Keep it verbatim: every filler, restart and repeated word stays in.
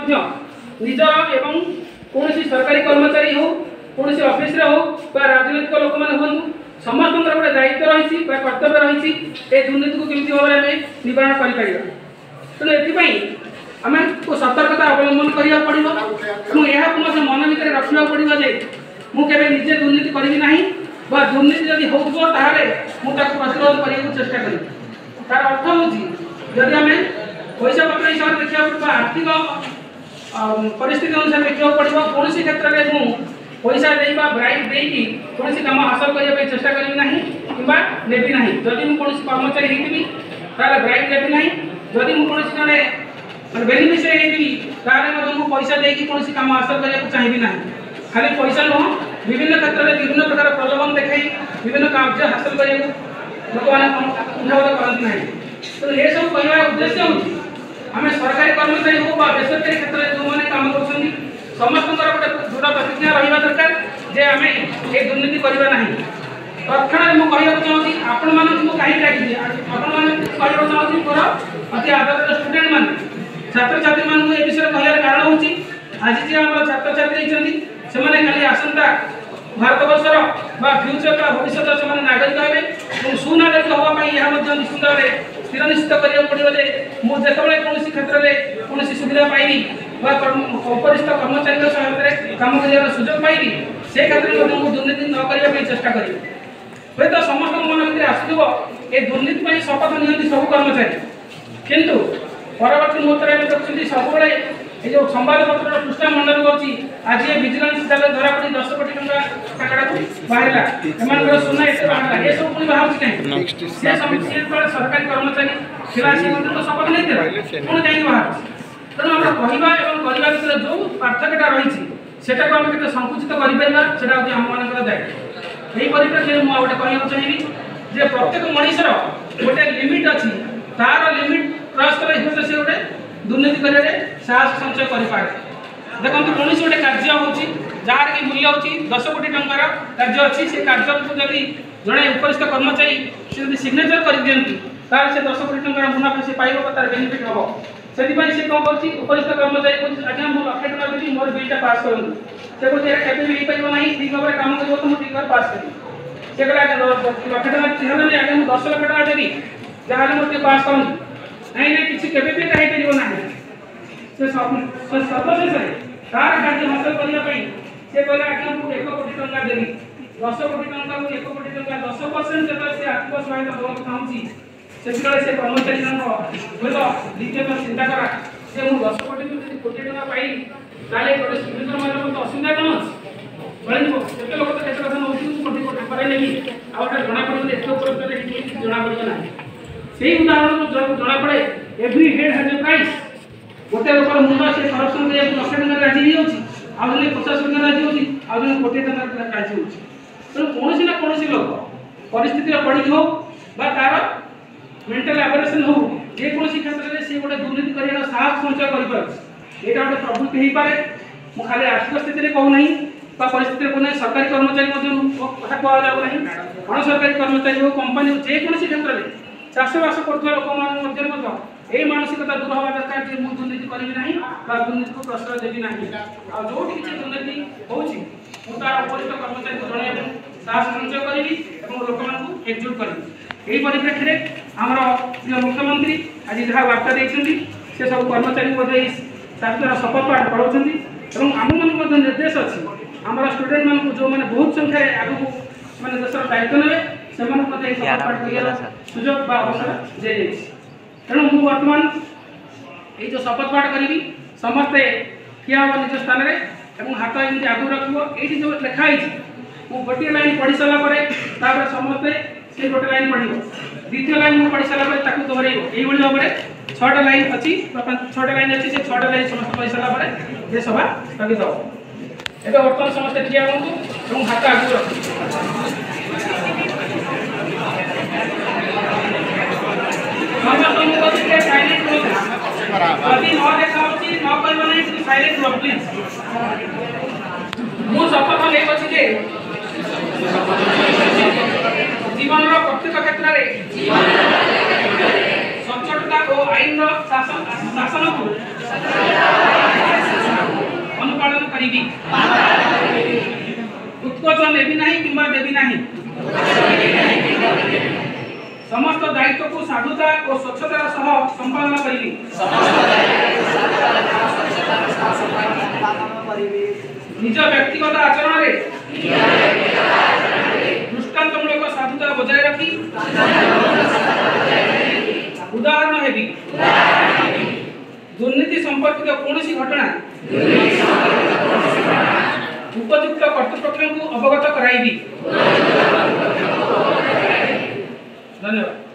निजर एवं कौन सरकारी कर्मचारी हो कौन ऑफिस रे हो राजनैतिक लोक मैंने हूँ समस्त गोटे दायित्व रही कर्तव्य रही दुर्नीति को केमती भाव में निवारण कर तेणु ये आम सतर्कता अवलंबन करा पड़ो और मन भितर रखा पड़ो जे मुझे निजे दुर्नीति करी ना दुर्नीति जब होताले मुझे प्रतिरोध करने चेष्टा करी तार अर्थ हूँ जदि आम पैसा पत्र हिसाब से देखा पड़ा आर्थिक परिस्थिति अनुसार देखा पड़ो कौन क्षेत्र में मुझे पैसा दे ब्राइट देकी कौन कम हासिल करने चेष्टा करी ना कि नेबी ना जदि मुझे कौन कर्मचारी होती तार ब्राइट देवी ना जदि मुझे कौन जड़े बेनिफिशियरी होती पैसा देकी कौन कम हासिल करने चाहिए ना खाली पैसा नुह विभिन्न क्षेत्र में विभिन्न प्रकार प्रलोभन देखाई विभिन्न कार्य हासिल करने लोक मैंने करती ना तो ये सब कहवा उद्देश्य हूँ आम सरकारी कर्मचारी हो बेसरकारी क्षेत्र में जो मैंने कम कर समस्त गोटे दृढ़ प्रतिज्ञा रहा दरकार जे आम ये दुर्नीति करवा ना तत्ण मुझे कहना चाहूँगी आपण मानक कहीं डाकी आपण कहना चाहूँगी मोर अति आदर स्टूडेंट मान छात्र छात्री मान ए विषय कहर कारण हूँ आज जी आम छात्र छात्री होती से खाली आसंता भारत वर्षर फ्यूचर का भविष्य से नागरिक हे सुनागरिक हाँपाई यह निश्चित भाव स्थिर निश्चित करा पड़ो जे मुझे कौन क्षेत्र में कौन सुविधा पाइबी उपरिस्थ कर्मचारी सहायता कम कर सुजोग पाइबी से क्षेत्र में दुर्नीति न करने चेष्टा करी हे तो समस्त मन भर आसुव ये दुर्नीति शपथ नि सब कर्मचारी किंतु परवर्ती मुहूर्त में सब ये संवादपत्र पृष्ठा मंडल होची आज ये विजिलेंस जाले धरा पड़ी दस कोटी टंका टाका बाहरला एमान सुना एते बाहरला ये सब पुनी बाहर कहीं से समिति पर सरकारी कर्मचारी खिलासी मंत्री तो शपथ नहीं दे पुनी कहीं बाहर तेणु हम कहवा एवं करवा भितर जो पार्थक्यटा रही सेटा को हम केते संकुचित करि परिबा सेटा होती हम मानकर दायित्व एही परिप्रेक्षी मु गोटे कहବାକୁ चाहिबी जे प्रत्येक मनुष्यर गोटे लिमिट अछि तार लिमिट क्रॉस करे हिते से गोटे दुर्नीति करिए साहस संचय करें देखो कौन गोटे कार्य जार कि मूल्य हूँ दस कोटी टंकार कार्य अच्छी से कार्य को जब जड़े उपरिस्थ कर्मचारी से सिग्नेचर कर दिखती तार से दस कोटी टंकार मुनाफा से पाइब तार बेनिफिट हम से कौन कर उपरिस्थ कर्मचारी को आज मुझे लक्षे टाँग देवी मोर बिलटा पास करूँ से कहते केवे भी हो पार ठीक भाव में कम कर तो मुझे ठीक पास करी से कहला लक्षे टाँग चिन्ह देवी आगे मुझे दस लक्ष टाँग देवी जहाँ मुझे पास करूँ नहीं ना किसी केवे भी कहीपर ना से सर्वशेष तार कार्य हासिल करने से कहले आगे मुझे एक कोटी टंका देवी दस कोटी टंका एक कोटी टंका दस परसेंट जो से आर्थिक सहायता देवाक चाहूँगी से से कर्मचारी हूँ तो द्वितीय चिंता करा से मुझे दस कोटी कोटी टंका पाई ताले गोटे सिग्नेचर मारे मत असुविधा कौन अच्छे केते लोक तो केते कथा नौकरी कोटी कोटी पारे नहीं आउटा जना पड़े एत उपलब्ध जना पड़े ना से उदाहरण जो जना पड़े every head has a price गोटे लोक मुंड से करप्शन कर लक्ष टंका राजी हो आने पचास टंका राजी होती आने कोटी टंका राजी हो तेणु कौन ना कौन लोक परिस्थिति पड़ी हो तार मेंटल एबरेशन हो जेकोसी क्षेत्र में सी गोटे दुर्नीति कर साहस संचय कर यहाँ गोटे प्रवृत्ति हो पाए मुझे खाली आर्थिक स्थिति में कहूना परिस्थिति कहूना सरकारी कर्मचारी कथा कहना अण सरकारी कर्मचारी हो कंपानी हो जेकोसी क्षेत्र में चाषबास कर लोक यही मानसिकता दूर हवा दरकार कि मुझे दुर्नीति करी ना दुर्नीति को प्रश्रय देवी ना आ जो किसी दुर्नीति होची तार उपरिस्थ कर्मचारी को जन साहस संचय करी लोक मानू एकजुट करी यही परिप्रेक्षी में आमर प्रिय मुख्यमंत्री आज जहाँ वार्ता देते से सब कर्मचारी बोधे छात्र शपथ पाठ पढ़ाऊँ आम मान निर्देश अच्छी आमर स्टूडेंट मान जो मैंने बहुत संख्यार आगू मैंने देशर दायित्व ने से शपथ पाठ कर सुजोग अवसर दी तेणु मुझे बर्तमान ये जो शपथ पाठ करी समस्ते ठिया हम निज स्थान में हाथ एमती आगू रख ये जो लिखाई मुझे गोटे लाइन पढ़ी सारापर समस्ते से गोटे लाइन पढ़ द्वितीय लाइन मुझे पढ़ी सारापर दोहर यही भाव में छटा लाइन अच्छी छटा लाइन अच्छी से छटा लाइन समस्त पढ़ी सारापर ये सभा स्थगित हम एवं बर्तमान समस्ते ठिया हूँ हाथ आगू रख साइलेंट शपथ नहीं जीवन प्रत्येक क्षेत्र में सचोटता और आईन शासन को करिबी उत्कोच नेबी नहीं किंबा देबी नहीं समस्त दायित्व को साधुता और स्वच्छतार सह संपादन करिबी निज व्यक्तिगत आचरण रे दृष्टांतमूलक साधुता बजाय रखी उदाहरण हेबी दुर्नीति संपर्कित कौन घटना उपयुक्त कर्तृपक्ष को अवगत कराइबी। धन्यवाद।